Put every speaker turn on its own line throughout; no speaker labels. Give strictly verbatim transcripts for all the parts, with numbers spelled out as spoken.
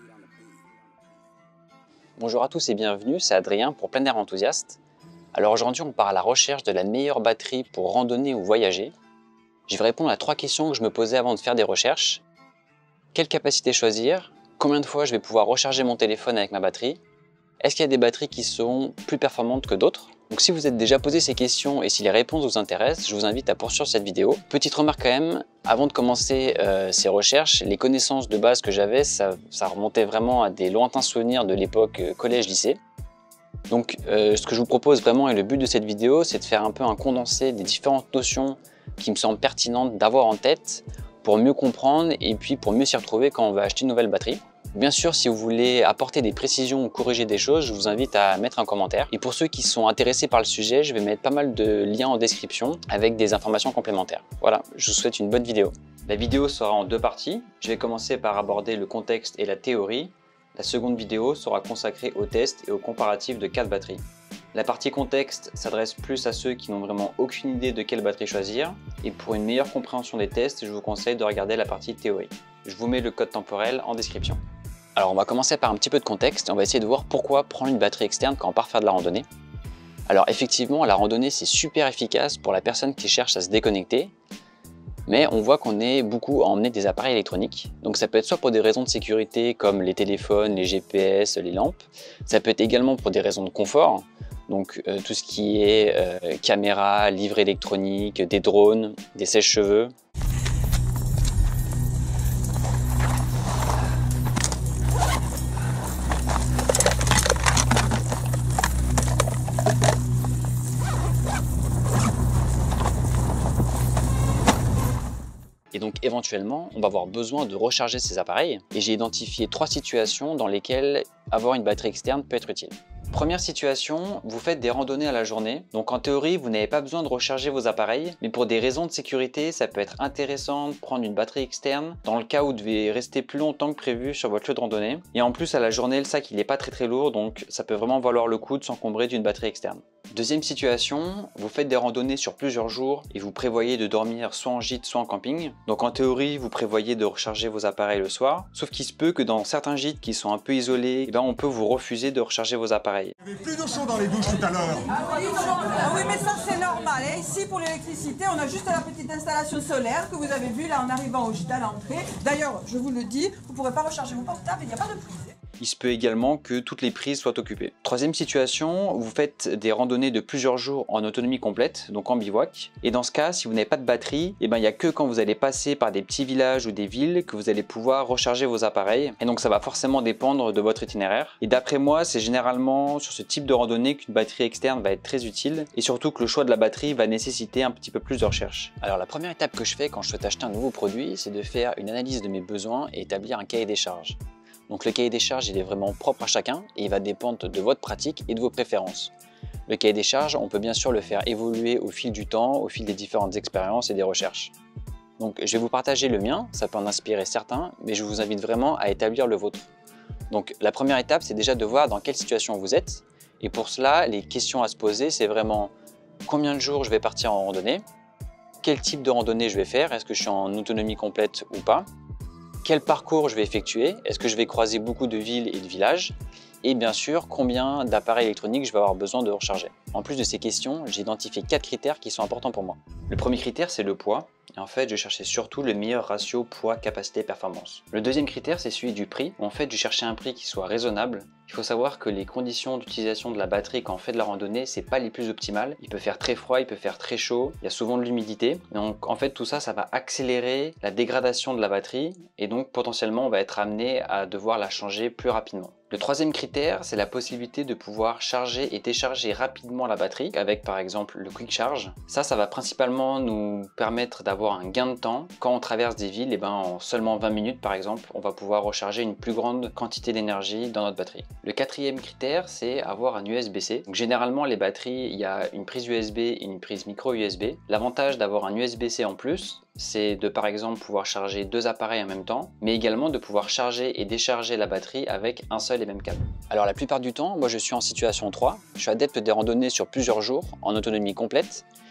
Bonjour à tous et bienvenue, c'est Adrien pour Plein Air Enthousiaste. Alors aujourd'hui on part à la recherche de la meilleure batterie pour randonner ou voyager. Je vais répondre à trois questions que je me posais avant de faire des recherches. Quelle capacité choisir? Combien de fois je vais pouvoir recharger mon téléphone avec ma batterie? Est-ce qu'il y a des batteries qui seront plus performantes que d'autres? Donc si vous êtes déjà posé ces questions et si les réponses vous intéressent, je vous invite à poursuivre cette vidéo. Petite remarque quand même, avant de commencer euh, ces recherches, les connaissances de base que j'avais, ça, ça remontait vraiment à des lointains souvenirs de l'époque euh, collège-lycée. Donc euh, ce que je vous propose vraiment et le but de cette vidéo, c'est de faire un peu un condensé des différentes notions qui me semblent pertinentes d'avoir en tête pour mieux comprendre et puis pour mieux s'y retrouver quand on va acheter une nouvelle batterie. Bien sûr, si vous voulez apporter des précisions ou corriger des choses, je vous invite à mettre un commentaire. Et pour ceux qui sont intéressés par le sujet, je vais mettre pas mal de liens en description avec des informations complémentaires. Voilà, je vous souhaite une bonne vidéo. La vidéo sera en deux parties. Je vais commencer par aborder le contexte et la théorie. La seconde vidéo sera consacrée aux tests et aux comparatifs de quatre batteries. La partie contexte s'adresse plus à ceux qui n'ont vraiment aucune idée de quelle batterie choisir. Et pour une meilleure compréhension des tests, je vous conseille de regarder la partie théorie. Je vous mets le code temporel en description. Alors on va commencer par un petit peu de contexte et on va essayer de voir pourquoi prendre une batterie externe quand on part faire de la randonnée. Alors effectivement, la randonnée c'est super efficace pour la personne qui cherche à se déconnecter, mais on voit qu'on est beaucoup à emmener des appareils électroniques. Donc ça peut être soit pour des raisons de sécurité comme les téléphones, les G P S, les lampes, ça peut être également pour des raisons de confort, donc euh, tout ce qui est euh, caméra, livre électronique, des drones, des sèche-cheveux. Et donc éventuellement, on va avoir besoin de recharger ces appareils. Et j'ai identifié trois situations dans lesquelles avoir une batterie externe peut être utile. Première situation, vous faites des randonnées à la journée. Donc en théorie, vous n'avez pas besoin de recharger vos appareils. Mais pour des raisons de sécurité, ça peut être intéressant de prendre une batterie externe dans le cas où vous devez rester plus longtemps que prévu sur votre lieu de randonnée. Et en plus, à la journée, le sac il n'est pas très très lourd. Donc ça peut vraiment valoir le coup de s'encombrer d'une batterie externe. Deuxième situation, vous faites des randonnées sur plusieurs jours et vous prévoyez de dormir soit en gîte, soit en camping. Donc en théorie, vous prévoyez de recharger vos appareils le soir. Sauf qu'il se peut que dans certains gîtes qui sont un peu isolés, eh ben, on peut vous refuser de recharger vos appareils.
Il n'y avait plus d'eau chaude dans les douches tout à l'heure.
Ah oui, ah oui, mais ça c'est normal. Hein. Ici pour l'électricité, on a juste la petite installation solaire que vous avez vue là en arrivant au gîte à l'entrée. D'ailleurs, je vous le dis, vous ne pourrez pas recharger vos portables, il n'y a pas de prise.
Il se peut également que toutes les prises soient occupées. Troisième situation, vous faites des randonnées de plusieurs jours en autonomie complète, donc en bivouac. Et dans ce cas, si vous n'avez pas de batterie, eh ben, il n'y a que quand vous allez passer par des petits villages ou des villes que vous allez pouvoir recharger vos appareils. Et donc ça va forcément dépendre de votre itinéraire. Et d'après moi, c'est généralement sur ce type de randonnée qu'une batterie externe va être très utile. Et surtout que le choix de la batterie va nécessiter un petit peu plus de recherche. Alors la première étape que je fais quand je souhaite acheter un nouveau produit, c'est de faire une analyse de mes besoins et établir un cahier des charges. Donc le cahier des charges, il est vraiment propre à chacun et il va dépendre de votre pratique et de vos préférences. Le cahier des charges, on peut bien sûr le faire évoluer au fil du temps, au fil des différentes expériences et des recherches. Donc je vais vous partager le mien, ça peut en inspirer certains, mais je vous invite vraiment à établir le vôtre. Donc la première étape, c'est déjà de voir dans quelle situation vous êtes. Et pour cela, les questions à se poser, c'est vraiment combien de jours je vais partir en randonnée, quel type de randonnée je vais faire, est-ce que je suis en autonomie complète ou pas, quel parcours je vais effectuer, est-ce que je vais croiser beaucoup de villes et de villages, et bien sûr combien d'appareils électroniques je vais avoir besoin de recharger. En plus de ces questions, j'ai identifié quatre critères qui sont importants pour moi. Le premier critère, c'est le poids. Et en fait, je cherchais surtout le meilleur ratio poids-capacité-performance. Le deuxième critère, c'est celui du prix. En fait, je cherchais un prix qui soit raisonnable. Il faut savoir que les conditions d'utilisation de la batterie quand on fait de la randonnée, c'est pas les plus optimales. Il peut faire très froid, il peut faire très chaud, il y a souvent de l'humidité. Donc en fait, tout ça, ça va accélérer la dégradation de la batterie et donc potentiellement, on va être amené à devoir la changer plus rapidement. Le troisième critère, c'est la possibilité de pouvoir charger et décharger rapidement la batterie avec par exemple le quick charge. Ça, ça va principalement nous permettre d'avoir un gain de temps. Quand on traverse des villes, et ben en seulement vingt minutes par exemple, on va pouvoir recharger une plus grande quantité d'énergie dans notre batterie. Le quatrième critère, c'est avoir un U S B C. Donc, généralement, les batteries, il y a une prise U S B et une prise micro U S B. L'avantage d'avoir un U S B C en plus, c'est de par exemple pouvoir charger deux appareils en même temps, mais également de pouvoir charger et décharger la batterie avec un seul et même câble. Alors la plupart du temps, moi je suis en situation trois, je suis adepte des randonnées sur plusieurs jours, en autonomie complète,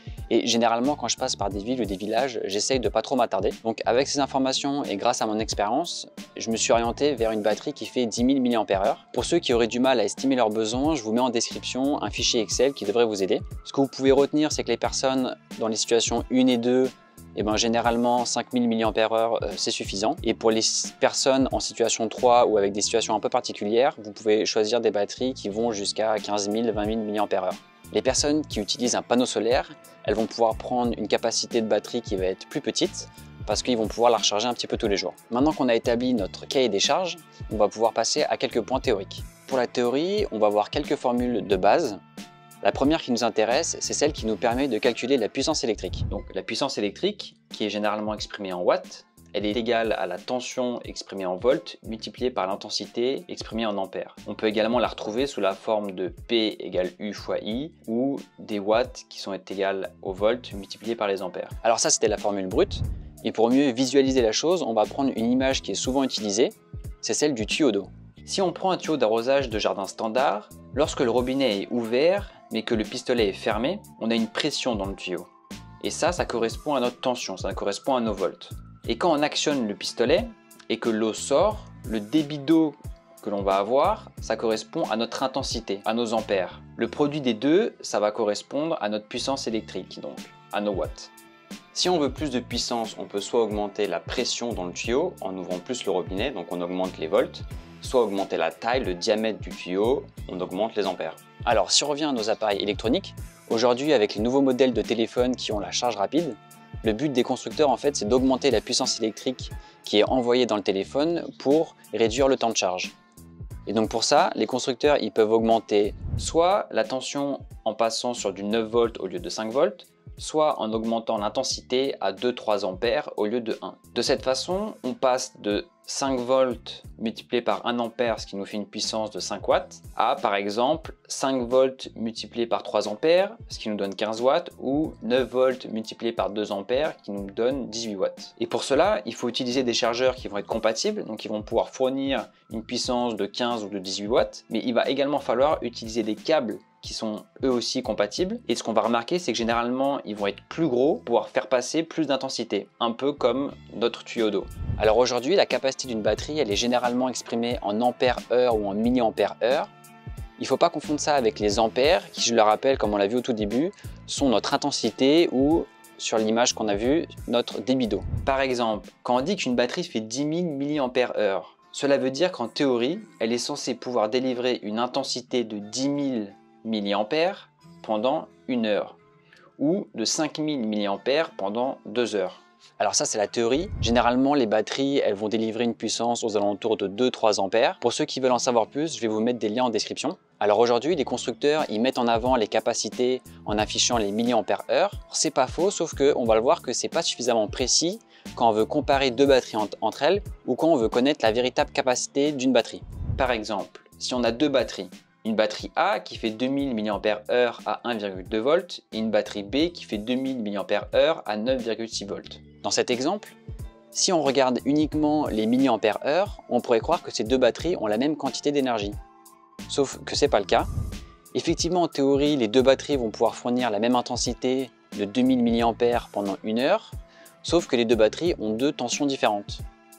Et généralement, quand je passe par des villes ou des villages, j'essaye de pas trop m'attarder. Donc avec ces informations et grâce à mon expérience, je me suis orienté vers une batterie qui fait dix mille milliampères heure. Pour ceux qui auraient du mal à estimer leurs besoins, je vous mets en description un fichier Excel qui devrait vous aider. Ce que vous pouvez retenir, c'est que les personnes dans les situations un et deux, eh ben, généralement cinq mille milliampères heure euh, c'est suffisant. Et pour les personnes en situation trois ou avec des situations un peu particulières, vous pouvez choisir des batteries qui vont jusqu'à quinze mille, vingt mille milliampères heure. Les personnes qui utilisent un panneau solaire, elles vont pouvoir prendre une capacité de batterie qui va être plus petite parce qu'ils vont pouvoir la recharger un petit peu tous les jours. Maintenant qu'on a établi notre cahier des charges, on va pouvoir passer à quelques points théoriques. Pour la théorie, on va voir quelques formules de base. La première qui nous intéresse, c'est celle qui nous permet de calculer la puissance électrique. Donc la puissance électrique, qui est généralement exprimée en watts, elle est égale à la tension exprimée en volts multipliée par l'intensité exprimée en ampères. On peut également la retrouver sous la forme de P égale U fois I ou des watts qui sont égales aux volts multipliés par les ampères. Alors ça, c'était la formule brute. Et pour mieux visualiser la chose, on va prendre une image qui est souvent utilisée, c'est celle du tuyau d'eau. Si on prend un tuyau d'arrosage de jardin standard, lorsque le robinet est ouvert mais que le pistolet est fermé, on a une pression dans le tuyau. Et ça, ça correspond à notre tension, ça correspond à nos volts. Et quand on actionne le pistolet et que l'eau sort, le débit d'eau que l'on va avoir, ça correspond à notre intensité, à nos ampères. Le produit des deux, ça va correspondre à notre puissance électrique, donc à nos watts. Si on veut plus de puissance, on peut soit augmenter la pression dans le tuyau en ouvrant plus le robinet, donc on augmente les volts, soit augmenter la taille, le diamètre du tuyau, on augmente les ampères. Alors si on revient à nos appareils électroniques, aujourd'hui avec les nouveaux modèles de téléphones qui ont la charge rapide, le but des constructeurs, en fait, c'est d'augmenter la puissance électrique qui est envoyée dans le téléphone pour réduire le temps de charge. Et donc pour ça, les constructeurs ils peuvent augmenter soit la tension en passant sur du neuf volts au lieu de cinq volts, soit en augmentant l'intensité à deux à trois ampères au lieu de un. De cette façon, on passe de cinq volts multiplié par un ampère, ce qui nous fait une puissance de cinq watts, à par exemple cinq volts multiplié par trois ampères, ce qui nous donne quinze watts, ou neuf volts multiplié par deux ampères, qui nous donne dix-huit watts. Et pour cela, il faut utiliser des chargeurs qui vont être compatibles, donc ils vont pouvoir fournir une puissance de quinze ou de dix-huit watts, mais il va également falloir utiliser des câbles qui sont eux aussi compatibles. Et ce qu'on va remarquer, c'est que généralement, ils vont être plus gros pour pouvoir faire passer plus d'intensité, un peu comme notre tuyau d'eau. Alors aujourd'hui, la capacité d'une batterie, elle est généralement exprimée en ampères heure ou en milliampères heure. Il ne faut pas confondre ça avec les ampères, qui, je le rappelle, comme on l'a vu au tout début, sont notre intensité ou, sur l'image qu'on a vue, notre débit d'eau. Par exemple, quand on dit qu'une batterie fait dix mille milliampères heure, cela veut dire qu'en théorie, elle est censée pouvoir délivrer une intensité de dix mille milliampères pendant une heure ou de cinq mille milliampères pendant deux heures. Alors ça, c'est la théorie. Généralement, les batteries, elles vont délivrer une puissance aux alentours de deux à trois ampères. Pour ceux qui veulent en savoir plus, je vais vous mettre des liens en description. Alors aujourd'hui, les constructeurs, ils mettent en avant les capacités en affichant les milliampères heure. C'est pas faux, sauf qu'on va le voir que c'est pas suffisamment précis quand on veut comparer deux batteries entre elles ou quand on veut connaître la véritable capacité d'une batterie. Par exemple, si on a deux batteries, une batterie A qui fait deux mille milliampères heure à un virgule deux volts et une batterie B qui fait deux mille milliampères heure à neuf virgule six volts. Dans cet exemple, si on regarde uniquement les milliampères heure, on pourrait croire que ces deux batteries ont la même quantité d'énergie. Sauf que ce n'est pas le cas. Effectivement, en théorie, les deux batteries vont pouvoir fournir la même intensité de deux mille milliampères pendant une heure, sauf que les deux batteries ont deux tensions différentes.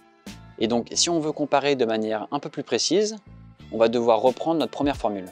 Et donc, si on veut comparer de manière un peu plus précise, on va devoir reprendre notre première formule.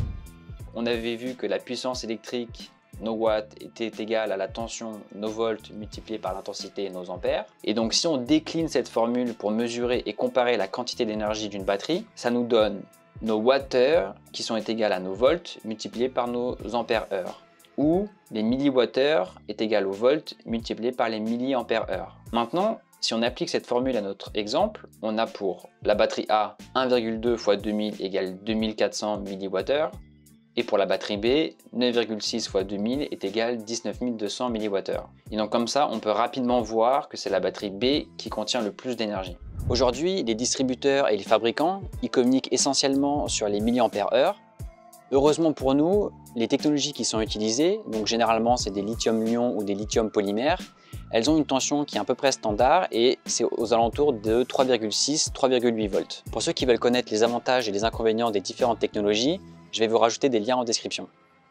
On avait vu que la puissance électrique, nos watts, était égale à la tension, nos volts, multipliés par l'intensité, nos ampères. Et donc si on décline cette formule pour mesurer et comparer la quantité d'énergie d'une batterie, ça nous donne nos watts-heures qui sont égales à nos volts, multipliés par nos ampères-heures. Ou les milliwatts-heures est égal aux volts, multipliés par les milliampères-heures. Maintenant, si on applique cette formule à notre exemple, on a pour la batterie A un virgule deux fois deux mille égale deux mille quatre cents milliwattheures et pour la batterie B, neuf virgule six fois deux mille est égal dix-neuf mille deux cents milliwattheures. Et donc comme ça, on peut rapidement voir que c'est la batterie B qui contient le plus d'énergie. Aujourd'hui, les distributeurs et les fabricants, ils communiquent essentiellement sur les milliampères heure. Heureusement pour nous, les technologies qui sont utilisées, donc généralement c'est des lithium-ion ou des lithium-polymères, elles ont une tension qui est à peu près standard et c'est aux alentours de trois virgule six à trois virgule huit volts. Pour ceux qui veulent connaître les avantages et les inconvénients des différentes technologies, je vais vous rajouter des liens en description.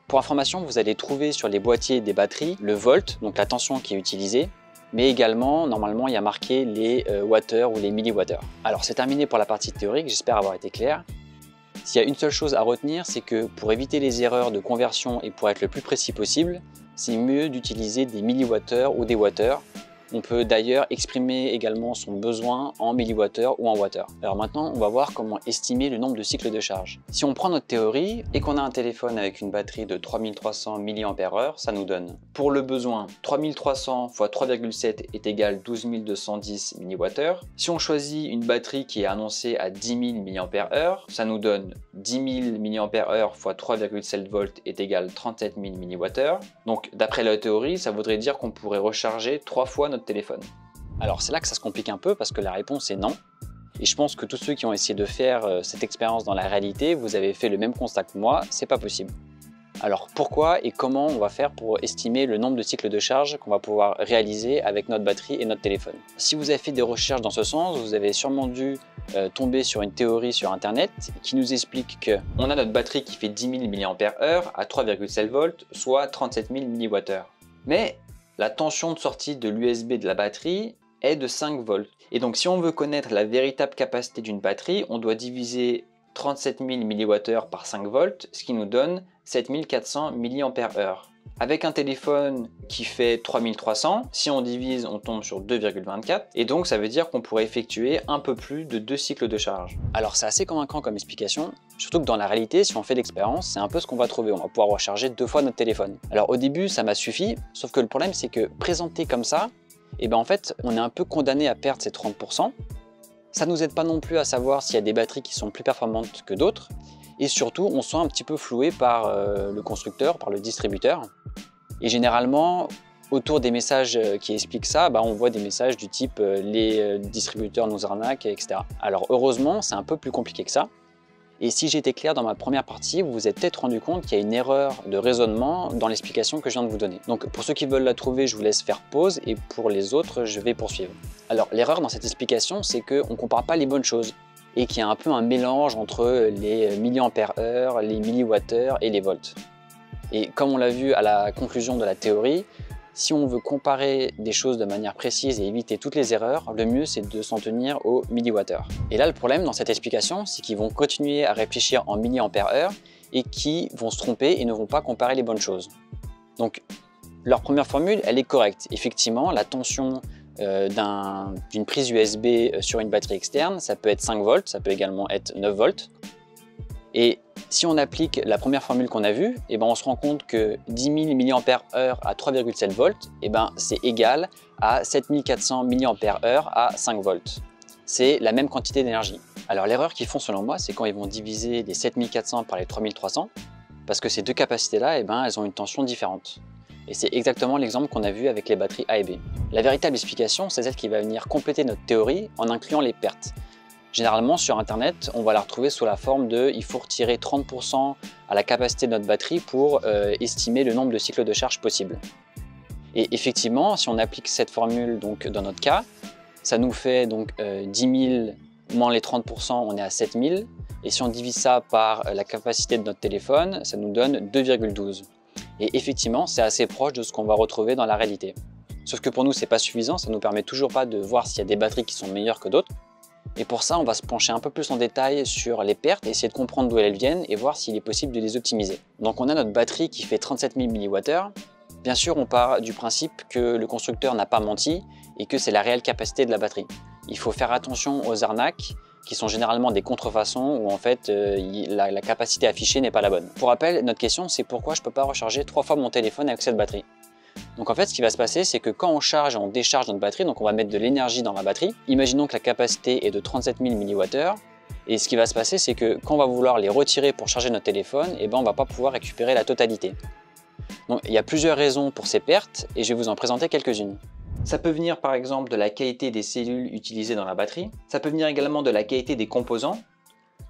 Pour information, vous allez trouver sur les boîtiers des batteries le volt, donc la tension qui est utilisée, mais également, normalement, il y a marqué les euh, wattheures ou les milliwattheures. Alors, c'est terminé pour la partie théorique, j'espère avoir été clair. S'il y a une seule chose à retenir, c'est que pour éviter les erreurs de conversion et pour être le plus précis possible, c'est mieux d'utiliser des milliwattheures ou des wattheures. On peut d'ailleurs exprimer également son besoin en milliwattheures ou en wattheures. Alors maintenant, on va voir comment estimer le nombre de cycles de charge. Si on prend notre théorie et qu'on a un téléphone avec une batterie de trois mille trois cents milliampères heure, ça nous donne, pour le besoin, trois mille trois cents fois trois virgule sept est égal douze mille deux cent dix milliwattheures. Si on choisit une batterie qui est annoncée à dix mille milliampères heure, ça nous donne dix mille milliampères heure fois trois virgule sept volts est égal trente-sept mille milliwattheures. Donc d'après la théorie, ça voudrait dire qu'on pourrait recharger trois fois notre téléphone. Alors c'est là que ça se complique un peu parce que la réponse est non. Et je pense que tous ceux qui ont essayé de faire euh, cette expérience dans la réalité, vous avez fait le même constat que moi, c'est pas possible. Alors pourquoi et comment on va faire pour estimer le nombre de cycles de charge qu'on va pouvoir réaliser avec notre batterie et notre téléphone? Si vous avez fait des recherches dans ce sens, vous avez sûrement dû euh, tomber sur une théorie sur internet qui nous explique que on a notre batterie qui fait dix mille milliampères heure à trois virgule sept volts, soit trente-sept mille milliwattheures. Mais la tension de sortie de l'U S B de la batterie est de cinq volts. Et donc si on veut connaître la véritable capacité d'une batterie, on doit diviser trente-sept mille milliwattheures par cinq volts, ce qui nous donne sept mille quatre cents milliampères heure. Avec un téléphone qui fait trois mille trois cents, si on divise, on tombe sur deux virgule vingt-quatre, et donc ça veut dire qu'on pourrait effectuer un peu plus de deux cycles de charge. Alors c'est assez convaincant comme explication, surtout que dans la réalité, si on fait l'expérience, c'est un peu ce qu'on va trouver, on va pouvoir recharger deux fois notre téléphone. Alors au début, ça m'a suffi, sauf que le problème c'est que présenté comme ça, et ben en fait, on est un peu condamné à perdre ces trente pour cent. Ça nous aide pas non plus à savoir s'il y a des batteries qui sont plus performantes que d'autres, et surtout, on se sent un petit peu floué par euh, le constructeur, par le distributeur. Et généralement, autour des messages qui expliquent ça, bah, on voit des messages du type euh, les euh, distributeurs nous arnaquent, et cetera. Alors heureusement, c'est un peu plus compliqué que ça. Et si j'ai été clair dans ma première partie, vous vous êtes peut-être rendu compte qu'il y a une erreur de raisonnement dans l'explication que je viens de vous donner. Donc pour ceux qui veulent la trouver, je vous laisse faire pause, et pour les autres, je vais poursuivre. Alors l'erreur dans cette explication, c'est qu'on ne compare pas les bonnes choses, et qu'il y a un peu un mélange entre les milliampères heure, les milliwattheures et les volts. Et comme on l'a vu à la conclusion de la théorie, si on veut comparer des choses de manière précise et éviter toutes les erreurs, le mieux c'est de s'en tenir aux milliwattheures. Et là le problème dans cette explication, c'est qu'ils vont continuer à réfléchir en milliampères heure et qui vont se tromper et ne vont pas comparer les bonnes choses. Donc leur première formule, elle est correcte. Effectivement, la tension euh, d'une un, prise U S B sur une batterie externe, ça peut être cinq volts, ça peut également être neuf volts. Et si on applique la première formule qu'on a vue, eh ben on se rend compte que dix mille milliampères heure à trois virgule sept volts, eh ben c'est égal à sept mille quatre cents milliampères heure à cinq volts. C'est la même quantité d'énergie. Alors l'erreur qu'ils font selon moi, c'est quand ils vont diviser les sept mille quatre cents par les trois mille trois cents, parce que ces deux capacités-là, eh ben, elles ont une tension différente. Et c'est exactement l'exemple qu'on a vu avec les batteries A et B. La véritable explication, c'est celle qui va venir compléter notre théorie en incluant les pertes. Généralement sur internet, on va la retrouver sous la forme de il faut retirer trente pour cent à la capacité de notre batterie pour euh, estimer le nombre de cycles de charge possible. Et effectivement, si on applique cette formule donc, dans notre cas, ça nous fait donc euh, dix mille moins les trente pour cent, on est à sept mille. Et si on divise ça par la capacité de notre téléphone, ça nous donne deux virgule douze. Et effectivement, c'est assez proche de ce qu'on va retrouver dans la réalité. Sauf que pour nous, c'est pas suffisant, ça nous permet toujours pas de voir s'il y a des batteries qui sont meilleures que d'autres. Et pour ça, on va se pencher un peu plus en détail sur les pertes, essayer de comprendre d'où elles viennent et voir s'il est possible de les optimiser. Donc on a notre batterie qui fait trente-sept mille milliwattheures. Bien sûr, on part du principe que le constructeur n'a pas menti et que c'est la réelle capacité de la batterie. Il faut faire attention aux arnaques qui sont généralement des contrefaçons où en fait euh, la, la capacité affichée n'est pas la bonne. Pour rappel, notre question c'est pourquoi je ne peux pas recharger trois fois mon téléphone avec cette batterie. Donc en fait, ce qui va se passer, c'est que quand on charge et on décharge notre batterie, donc on va mettre de l'énergie dans la batterie, imaginons que la capacité est de trente-sept mille milliwattheures, et ce qui va se passer, c'est que quand on va vouloir les retirer pour charger notre téléphone, eh ben, on ne va pas pouvoir récupérer la totalité. Donc il y a plusieurs raisons pour ces pertes, et je vais vous en présenter quelques-unes. Ça peut venir par exemple de la qualité des cellules utilisées dans la batterie, ça peut venir également de la qualité des composants.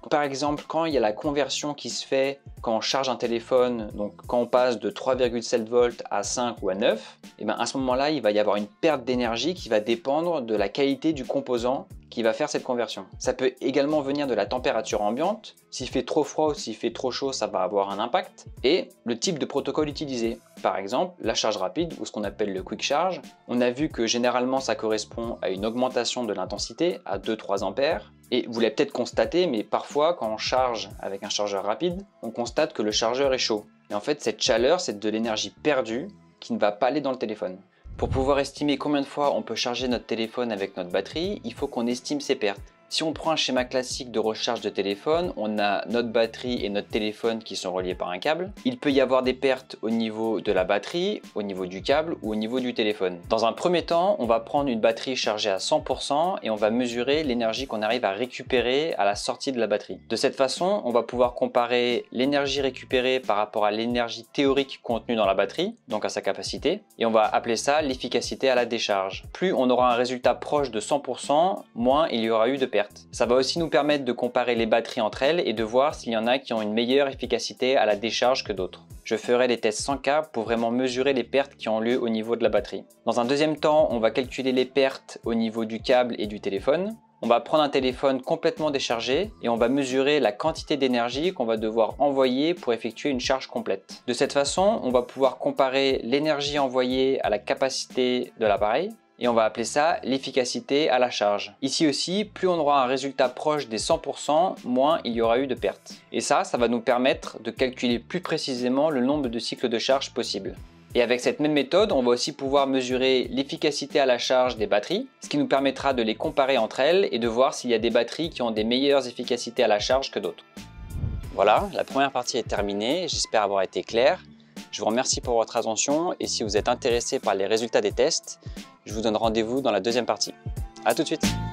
Par exemple, quand il y a la conversion qui se fait quand on charge un téléphone, donc quand on passe de trois virgule sept volts à cinq ou à neuf, et bien à ce moment-là, il va y avoir une perte d'énergie qui va dépendre de la qualité du composant qui va faire cette conversion. Ça peut également venir de la température ambiante. S'il fait trop froid ou s'il fait trop chaud, ça va avoir un impact. Et le type de protocole utilisé. Par exemple, la charge rapide ou ce qu'on appelle le quick charge. On a vu que généralement ça correspond à une augmentation de l'intensité à deux à trois ampères. Et vous l'avez peut-être constaté, mais parfois quand on charge avec un chargeur rapide, on constate que le chargeur est chaud. Et en fait, cette chaleur, c'est de l'énergie perdue qui ne va pas aller dans le téléphone. Pour pouvoir estimer combien de fois on peut charger notre téléphone avec notre batterie, il faut qu'on estime ses pertes. Si on prend un schéma classique de recharge de téléphone, on a notre batterie et notre téléphone qui sont reliés par un câble. Il peut y avoir des pertes au niveau de la batterie, au niveau du câble ou au niveau du téléphone. Dans un premier temps, on va prendre une batterie chargée à cent pour cent et on va mesurer l'énergie qu'on arrive à récupérer à la sortie de la batterie. De cette façon, on va pouvoir comparer l'énergie récupérée par rapport à l'énergie théorique contenue dans la batterie, donc à sa capacité, et on va appeler ça l'efficacité à la décharge. Plus on aura un résultat proche de cent pour cent, moins il y aura eu de pertes. Ça va aussi nous permettre de comparer les batteries entre elles et de voir s'il y en a qui ont une meilleure efficacité à la décharge que d'autres. Je ferai des tests sans cas pour vraiment mesurer les pertes qui ont lieu au niveau de la batterie. Dans un deuxième temps, on va calculer les pertes au niveau du câble et du téléphone. On va prendre un téléphone complètement déchargé et on va mesurer la quantité d'énergie qu'on va devoir envoyer pour effectuer une charge complète. De cette façon, on va pouvoir comparer l'énergie envoyée à la capacité de l'appareil. Et on va appeler ça l'efficacité à la charge. Ici aussi, plus on aura un résultat proche des cent pour cent, moins il y aura eu de pertes. Et ça, ça va nous permettre de calculer plus précisément le nombre de cycles de charge possibles. Et avec cette même méthode, on va aussi pouvoir mesurer l'efficacité à la charge des batteries, ce qui nous permettra de les comparer entre elles et de voir s'il y a des batteries qui ont des meilleures efficacités à la charge que d'autres. Voilà, la première partie est terminée, j'espère avoir été clair. Je vous remercie pour votre attention et si vous êtes intéressé par les résultats des tests, je vous donne rendez-vous dans la deuxième partie. À tout de suite!